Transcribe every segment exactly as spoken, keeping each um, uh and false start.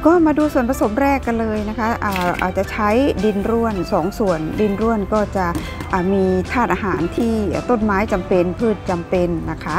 ก็มาดูส่วนผสมแรกกันเลยนะคะอาอาจจะใช้ดินร่วนสองส่วนดินร่วนก็จะมีธาตุอาหารที่ต้นไม้จำเป็นพืชจำเป็นนะคะ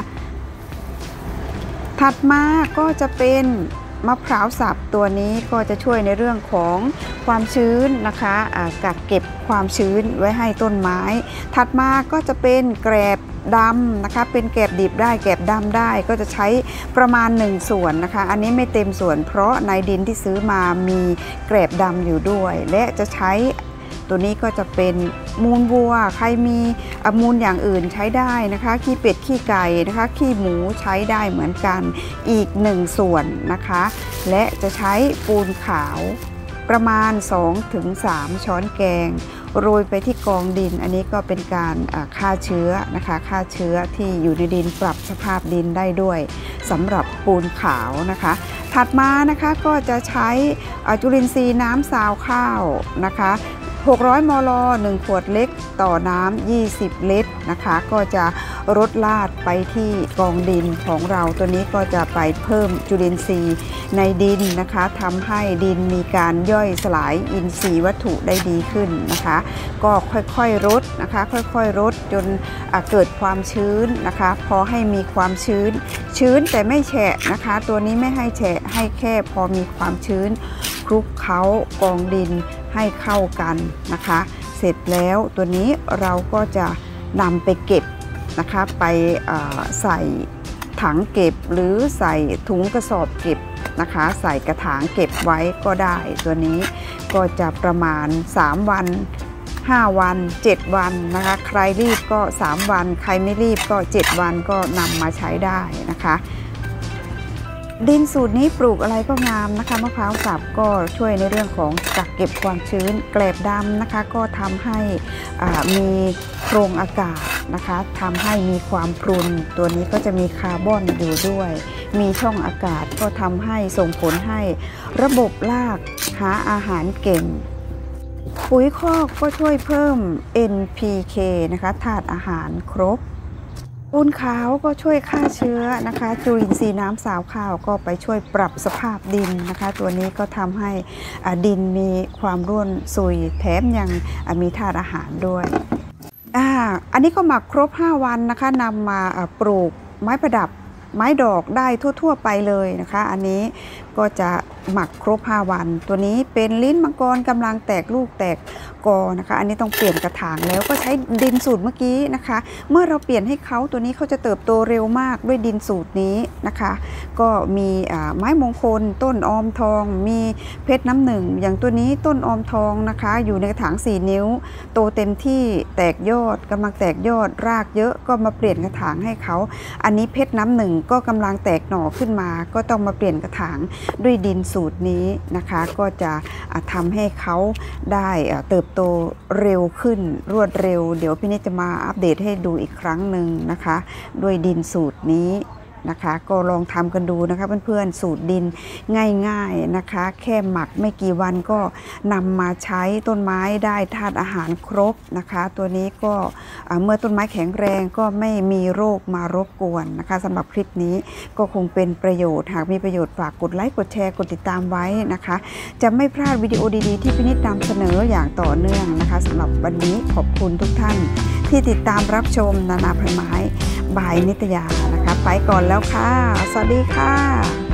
ถัดมาก็จะเป็นมะพร้าวสับตัวนี้ก็จะช่วยในเรื่องของความชื้นนะคะกักเก็บความชื้นไว้ให้ต้นไม้ถัดมาก็จะเป็นแกลบดำนะคะเป็นแกลบดิบได้แกลบดำได้ก็จะใช้ประมาณหนึ่งส่วนนะคะอันนี้ไม่เต็มส่วนเพราะในดินที่ซื้อมามีแกลบดำอยู่ด้วยและจะใช้ตัวนี้ก็จะเป็นมูลวัวใครมีมูลอย่างอื่นใช้ได้นะคะขี้เป็ดขี้ไก่นะคะขี้หมูใช้ได้เหมือนกันอีกหนึ่งส่วนนะคะและจะใช้ปูนขาวประมาณ สองถึงสาม ช้อนแกงโรยไปที่กองดินอันนี้ก็เป็นการฆ่าเชื้อนะคะฆ่าเชื้อที่อยู่ในดินปรับสภาพดินได้ด้วยสำหรับปูนขาวนะคะถัดมานะคะก็จะใช้จุลินทรีย์น้ำซาวข้าวนะคะหกร้อยมลหนึ่งขวดเล็กต่อน้ำยี่สิบลิตรนะคะก็จะรดลาดไปที่กองดินของเราตัวนี้ก็จะไปเพิ่มจุลินทรีย์ในดินนะคะทำให้ดินมีการย่อยสลายอินทรีย์วัตถุได้ดีขึ้นนะคะก็ค่อยๆรดนะคะค่อยๆรดจนเกิดความชื้นนะคะพอให้มีความชื้นชื้นแต่ไม่แฉะนะคะตัวนี้ไม่ให้แฉะให้แค่พอมีความชื้นคลุกเคล้ากองดินให้เข้ากันนะคะเสร็จแล้วตัวนี้เราก็จะนำไปเก็บนะคะไปใส่ถังเก็บหรือใส่ถุงกระสอบเก็บนะคะใส่กระถางเก็บไว้ก็ได้ตัวนี้ก็จะประมาณสามวันห้าวันเจ็ดวันนะคะใครรีบก็สามวันใครไม่รีบก็เจ็ดวันก็นำมาใช้ได้นะคะดินสูตรนี้ปลูกอะไรก็งามนะคะมะพร้าวสับก็ช่วยในเรื่องของกักเก็บความชื้นแกลบดำนะคะก็ทำให้มีโพรงอากาศนะคะทำให้มีความพรุนตัวนี้ก็จะมีคาร์บอนอยู่ด้วยมีช่องอากาศก็ทำให้ส่งผลให้ระบบรากหาอาหารเก่งปุ๋ยคอกก็ช่วยเพิ่ม เอ็น พี เค นะคะธาตุอาหารครบปูนขาวก็ช่วยฆ่าเชื้อนะคะจุลินทรีย์น้ำซาวข้าวก็ไปช่วยปรับสภาพดินนะคะตัวนี้ก็ทำให้ดินมีความร่วนซุยแถมยังมีธาตุอาหารด้วยอ่าอันนี้ก็หมักครบห้าวันนะคะนำมาปลูกไม้ประดับไม้ดอกได้ทั่วๆไปเลยนะคะอันนี้ก็จะหมักครบห้าวันตัวนี้เป็นลิ้นมังกรกำลังแตกลูกแตกกอนะคะอันนี้ต้องเปลี่ยนกระถางแล้วก็ใช้ดินสูตรเมื่อกี้นะคะเมื่อเราเปลี่ยนให้เขาตัวนี้เขาจะเติบโตเร็วมากด้วยดินสูตรนี้นะคะก็มีไม้มงคลต้นออมทองมีเพชรน้ำหนึ่งอย่างตัวนี้ต้นออมทองนะคะอยู่ในกระถางสี่นิ้วโตเต็มที่แตกยอดกำลังแตกยอดรากเยอะก็มาเปลี่ยนกระถางให้เขาอันนี้เพชรน้ำหนึ่งก็กำลังแตกหน่อขึ้นมาก็ต้องมาเปลี่ยนกระถางด้วยดินสูตรนี้นะคะก็จะทำให้เขาได้เติบโตเร็วขึ้นรวดเร็วเดี๋ยวพี่นิดจะมาอัปเดตให้ดูอีกครั้งหนึ่งนะคะด้วยดินสูตรนี้นะคะก็ลองทำกันดูนะคะเพื่อนๆสูตรดินง่ายๆนะคะแค่หมักไม่กี่วันก็นำมาใช้ต้นไม้ได้ธาตุอาหารครบนะคะตัวนี้ก็เมื่อต้นไม้แข็งแรงก็ไม่มีโรคมารบกวนนะคะสำหรับคลิปนี้ก็คงเป็นประโยชน์หากมีประโยชน์ฝากกดไลค์กดแชร์กดติดตามไว้นะคะจะไม่พลาดวิดีโอดีๆที่พี่นิดนำเสนออย่างต่อเนื่องนะคะสำหรับวันนี้ขอบคุณทุกท่านที่ติดตามรับชมนานาพันไม้บายนิตยานะคะไปก่อนแล้วค่ะสวัสดีค่ะ